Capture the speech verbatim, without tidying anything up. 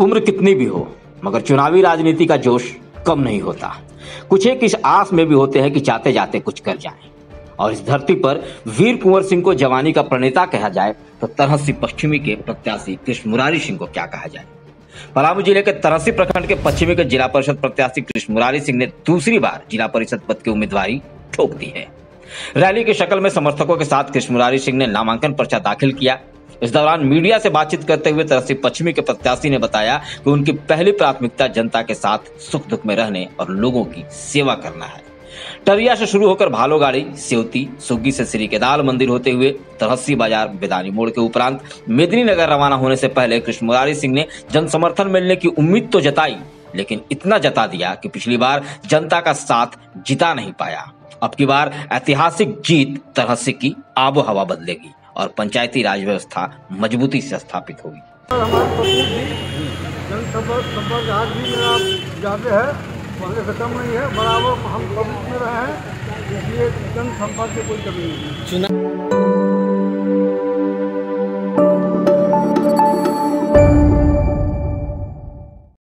उम्र कितनी भी हो, मगर चुनावी राजनीति का जोश कम नहीं होता। कुछ एक इस आस में भी होते हैं कि जाते जाते कुछ कर जाएं। और इस धरती पर वीर कुंवर सिंह को जवानी का प्रणेता कहा जाए तो तरहसी पश्चिमी के प्रत्याशी कृष्ण मुरारी सिंह को क्या कहा जाए। पलामू जिले के तरहसी प्रखंड के पश्चिमी के जिला परिषद प्रत्याशी कृष्ण मुरारी सिंह ने दूसरी बार जिला परिषद पद की उम्मीदवारी ठोक दी है। रैली की शक्ल में समर्थकों के साथ कृष्ण मुरारी सिंह ने नामांकन पर्चा दाखिल किया। इस दौरान मीडिया से बातचीत करते हुए तरहसी पश्चिमी के प्रत्याशी ने बताया कि उनकी पहली प्राथमिकता जनता के साथ सुख दुख में रहने और लोगों की सेवा करना है। टरिया से शुरू होकर भालोगाड़ी, सेवती, सुग्गी से श्री केदार मंदिर होते हुए तरहसी बाजार, बेदानी मोड़ के उपरांत मेदिनीनगर रवाना होने से पहले कृष्ण मुरारी सिंह ने जन समर्थन मिलने की उम्मीद तो जताई, लेकिन इतना जता दिया कि पिछली बार जनता का साथ जिता नहीं पाया। अब की बार ऐतिहासिक जीत तरहसी की आबो हवा बदलेगी और पंचायती राज व्यवस्था मजबूती से स्थापित होगी। पहले से कम नहीं है, बराबर हम पब्लिक में रहे हैं, इसलिए जन संपर्क की कोई कमी नहीं है।